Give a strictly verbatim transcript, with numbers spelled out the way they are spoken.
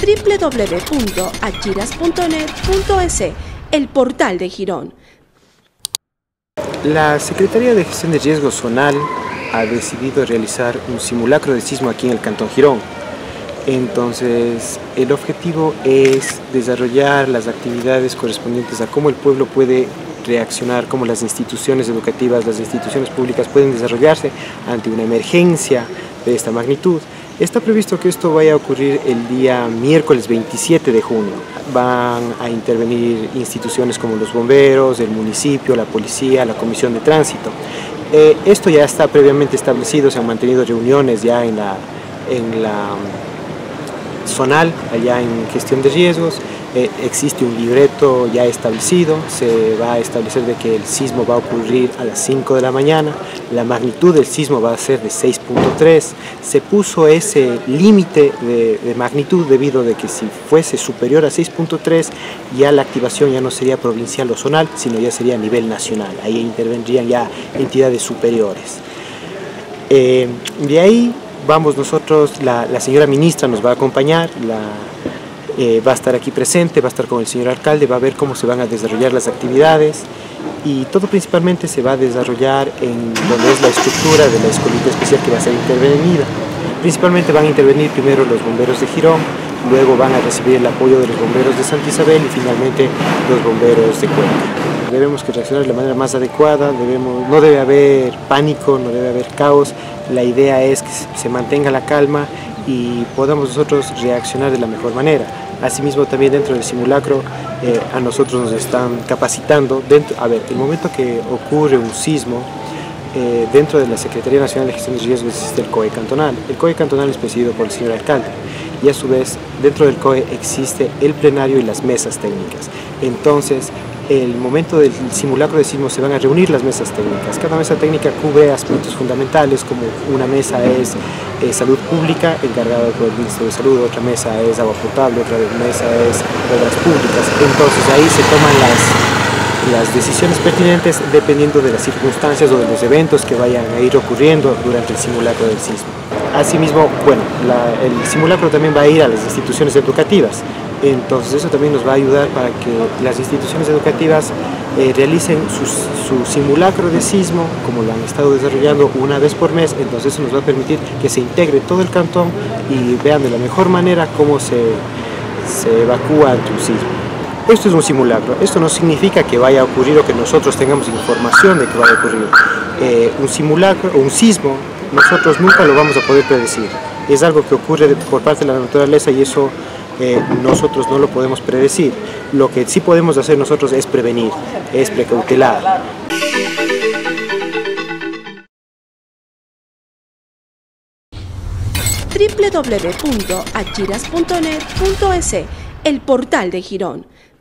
w w w punto achiras punto net punto es, el portal de Girón. La Secretaría de Gestión de Riesgo Zonal ha decidido realizar un simulacro de sismo aquí en el Cantón Girón. Entonces, el objetivo es desarrollar las actividades correspondientes a cómo el pueblo puede reaccionar, cómo las instituciones educativas, las instituciones públicas pueden desarrollarse ante una emergencia de esta magnitud. Está previsto que esto vaya a ocurrir el día miércoles veintisiete de junio. Van a intervenir instituciones como los bomberos, el municipio, la policía, la comisión de tránsito. Eh, esto ya está previamente establecido, se han mantenido reuniones ya en la, en la zonal, allá en gestión de riesgos. Eh, existe un libreto ya establecido, se va a establecer de que el sismo va a ocurrir a las cinco de la mañana, la magnitud del sismo va a ser de seis punto tres, se puso ese límite de, de magnitud debido a que si fuese superior a seis punto tres ya la activación ya no sería provincial o zonal, sino ya sería a nivel nacional, ahí intervendrían ya entidades superiores. Eh, de ahí vamos nosotros, la, la señora ministra nos va a acompañar, la Eh, va a estar aquí presente, va a estar con el señor alcalde, va a ver cómo se van a desarrollar las actividades y todo principalmente se va a desarrollar en donde es la estructura de la escolita especial que va a ser intervenida. Principalmente van a intervenir primero los bomberos de Girón, luego van a recibir el apoyo de los bomberos de Santa Isabel y finalmente los bomberos de Cuenca. Debemos que reaccionar de la manera más adecuada, debemos, no debe haber pánico, no debe haber caos, la idea es que se mantenga la calma y podamos nosotros reaccionar de la mejor manera. Asimismo, también dentro del simulacro eh, a nosotros nos están capacitando. Dentro, a ver, el momento que ocurre un sismo, eh, dentro de la Secretaría Nacional de Gestión de Riesgos existe el C O E cantonal. El C O E cantonal es presidido por el señor alcalde y a su vez dentro del C O E existe el plenario y las mesas técnicas. Entonces, el momento del simulacro de sismo se van a reunir las mesas técnicas. Cada mesa técnica cubre aspectos fundamentales, como una mesa es eh, salud pública, encargada por el Ministerio de Salud, otra mesa es agua potable, otra mesa es obras públicas. Entonces ahí se toman las, las decisiones pertinentes dependiendo de las circunstancias o de los eventos que vayan a ir ocurriendo durante el simulacro del sismo. Asimismo, bueno, la, el simulacro también va a ir a las instituciones educativas. Entonces eso también nos va a ayudar para que las instituciones educativas eh, realicen su, su simulacro de sismo, como lo han estado desarrollando una vez por mes. Entonces eso nos va a permitir que se integre todo el cantón y vean de la mejor manera cómo se, se evacúa ante un sismo. Esto es un simulacro, esto no significa que vaya a ocurrir o que nosotros tengamos información de que vaya a ocurrir. Eh, un simulacro o un sismo nosotros nunca lo vamos a poder predecir. Es algo que ocurre de, por parte de la naturaleza y eso Eh, nosotros no lo podemos predecir. Lo que sí podemos hacer nosotros es prevenir, es precautelar. w w w punto achiras punto net punto es, el portal de Girón.